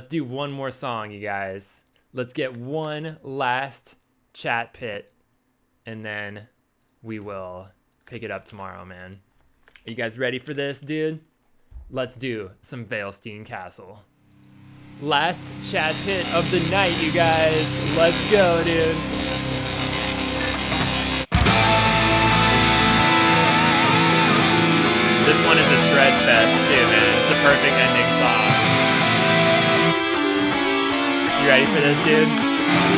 do one more song, you guys. Let's get one last chat pit, and then we will pick it up tomorrow, man. Are you guys ready for this, dude? Let's do some Veilstein Castle. Last chat pit of the night, you guys. Let's go, dude. This one is a shred fest too, man. It's a perfect ending song. You ready for this, dude?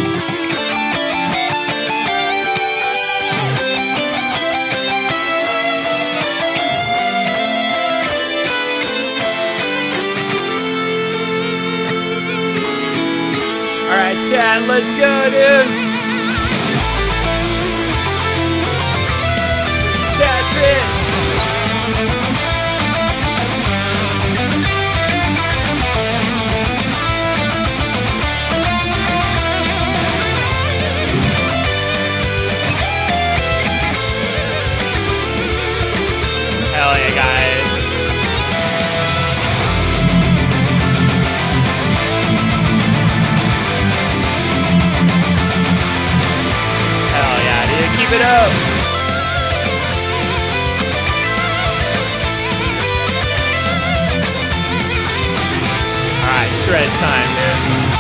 All right, chat, let's go, dude. Chat pit. Hell yeah, guys. Hell yeah, dude. Keep it up. Alright, shred time, man.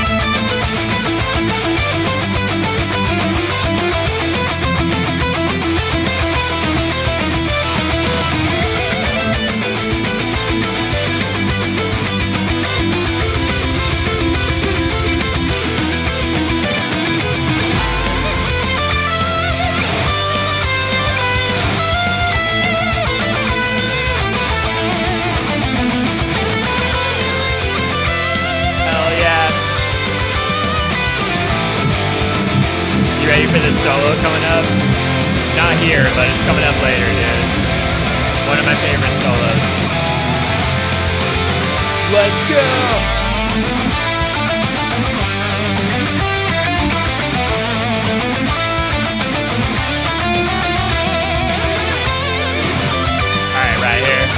Ready for this solo coming up? Not here, but it's coming up later, dude. One of my favorite solos. Let's go! Alright, right here.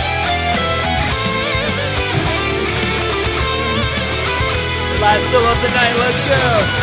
Last solo of the night, let's go!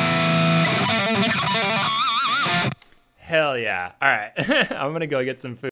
Hell yeah. All right. I'm going to go get some food.